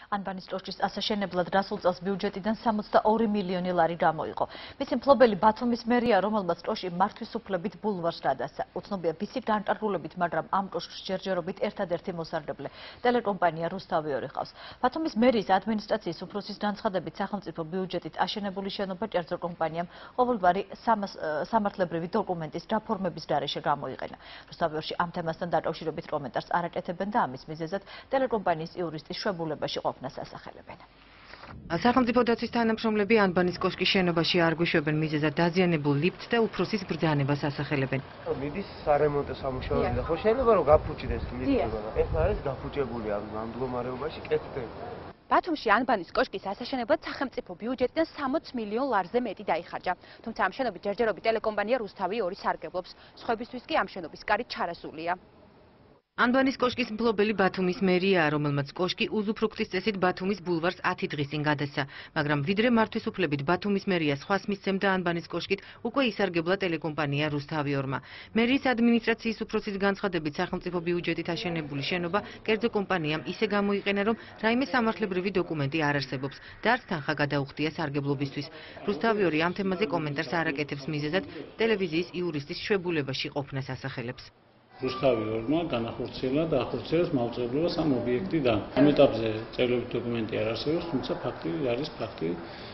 ანბანის კოშკის ასაშენებლად გასულ წელს ბიუჟეტიდან 62 მილიონი ლარი გამოიყო. მისი მფლობელი ბათუმის მერიაა, რომელმაც კოშკი მართვის უფლებით ბულვარს გადასცა. უცნობია ვისი განკარგულებით, მაგრამ ამ კოშკს ჯერჯერობით ერთადერთი მოსარგებლე ტელეკომპანია რუსთავი ჰყავს. ბათუმის მერიის ადმინისტრაციის უფროსის განცხადებით, სახელმწიფო ბიუჯეტით აშენებული შენობა ტელეკომპანიამ ყოველგვარი სამართლებრივი დოკუმენტის გაფორმების გარეშე გამოიყენა. რუსთავი ამ თემასთან დაკავშირებით კომენტარს არ აკეთებენ და ამის მიზეზად ტელეკომპანიის იურისტის შვებულებაში ყოფნას ასახელებენ. სახელმწიფო დაცვის თანამშრომლები ანბანის კოშკის შენობაში არ გვიშვებენ მიზეზად დაზიანებულ ლიფტს და უფროსის ბრძანებას ასახელებენ. მიდის სარემონტო სამუშაოები და ხო შეიძლება რომ გაფუჭდეს ლიფტება. ეს არის გაფუჭებული ამ მდგომარეობაში კეთდება. ბათუმში ანბანის კოშკის ასაშენებლად სახელმწიფო ბიუჯეტიდან 60 მილიონ ლარზე მეტი დაიხარჯა. თუმცა ამ შენობის ჯერჯერობით ტელეკომპანია რუსთავი 2 სარგებლობს. სხვებისთვის კი ამ შენობის კარი ჩარასულია. ანბანის კოშკის მფლობელი ბათუმის მერიაა, რომელმაც კოშკი უზუფრუქტის წესით ბათუმის ბულვარს 10 დღის წინ გადასცა, მაგრამ ვიდრე მართვის უფლებით ბათუმის მერია სხვას მისცემდა ანბანის კოშკით, უკვე ისარგებლა ტელეკომპანია რუსთავი 2-მა. მერიის ადმინისტრაციის უფროსის განცხადებით, სახელმწიფო ბიუჯეტით აშენებული შენობა კერძო კომპანიამ ისე გამოიყენა, რომ რაიმე სამართლებრივი დოკუმენტი არ არსებობს და არც თანხა გადაუხდია სარგებლობისთვის. რუსთავი 2 ამ თემაზე კომენტარს არ აკეთებს მიზეზად ტელევიზიის იურისტის შვებულებაში ყოფნას ასახელებს. რუსთავი 2-მა განახორციელა და ახორციელებს მაუწყებლობას ამ ობიექტიდან. ამ ეტაპზე წერილობით დოკუმენტი არ არსებობს, თუმცა ფაქტი არის ფაქტი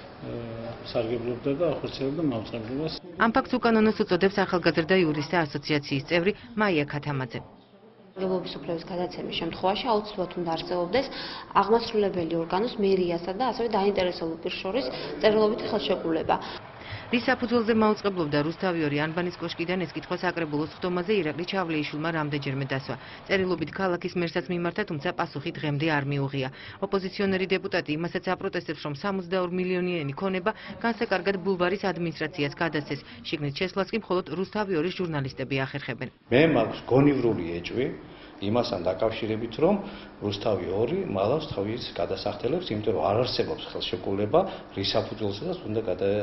სარგებლობდა და ახორციელებდა მაუწყებლობას. ამ ფაქტს უკანონოს უწოდებს ახალგაზრდა იურისტთა ასოციაციის წევრი მაია ქათამაძე. სარგებლობის უფლების გადაცემის შემთხვევაში აუცილებლად უნდა არსებობდეს აღმასრულებელი ორგანოს მერიასა და ასევე დაინტერესებულ პირს შორის წერილობითი ხელშეკრულება. რის საფუძველზე მაუწყებლობდა რუსთავი 2 ანბანის კოშკიდან ეს კითხვა საკრებულოს ხდომაზე ირაკლი ჩავლეიშვილმა რამდენჯერმე დასვა. წერილობით ქალაქის მერსაც მიმართა, თუმცა პასუხი დღემდე არ მიუღია. ოპოზიციონერი დეპუტატი იმასაც აპროტესტებს, რომ 62 მილიონიანი ქონება განსაკარგად ბულვარის ადმინისტრაციას გადასცეს. შიგნით შესვლას კი მხოლოდ რუსთავი 2-ის ჟურნალისტები ახერხებენ. მე მაქვს გონივრული ეჭვი იმასთან დაკავშირებით, რომ რუსთავი 2 მალავს თავის გადასახდელებს, იმიტომ რომ არ არსებობს ხელშეკრულება, რის საფუძველზეც უნდა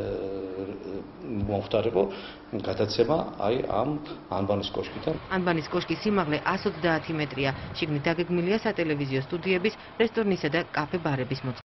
მომხდარიყო გადაცემა ამ ანბანის კოშკიდან. ანბანის კოშკის სიმაღლე 130 მეტრია. შიგნით დაგეგმილია სატელევიზიო სტუდიების, რესტორნისა და კაფე-ბარების